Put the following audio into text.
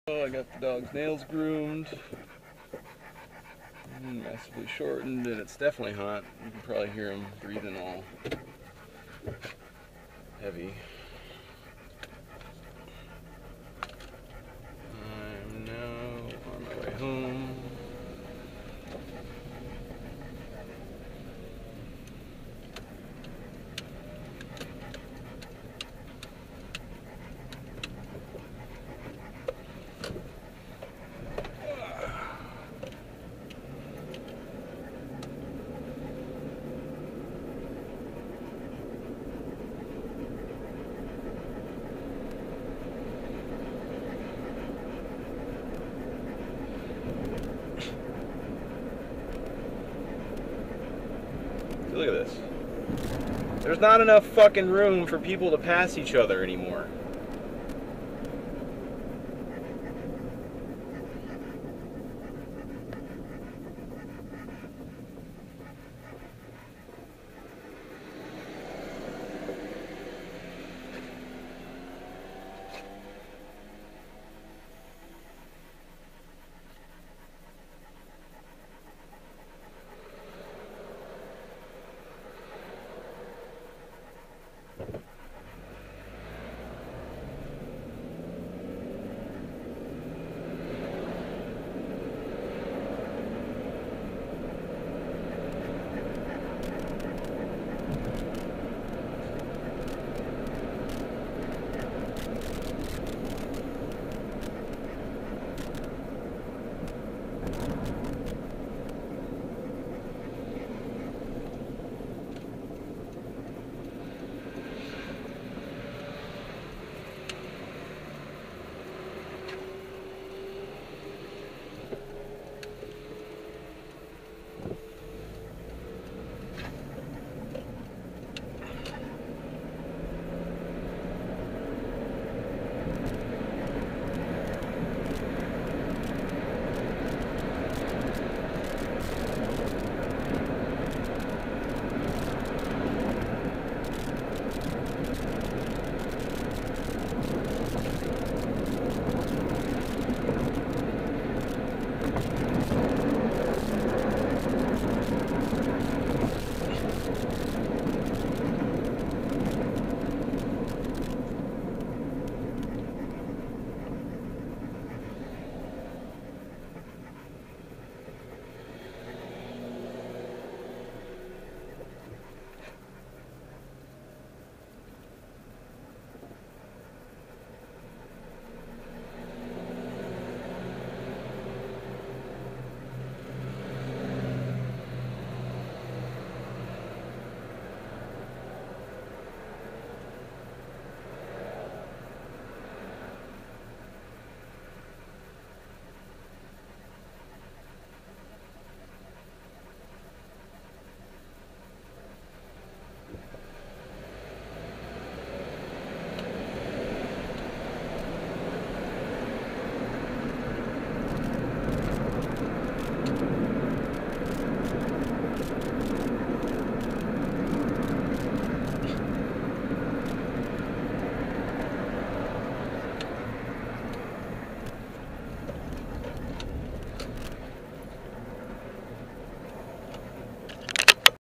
Oh, I got the dog's nails groomed. Massively shortened, and it's definitely hot. You can probably hear him breathing all heavy. I'm now on my way home. Look at this. There's not enough fucking room for people to pass each other anymore.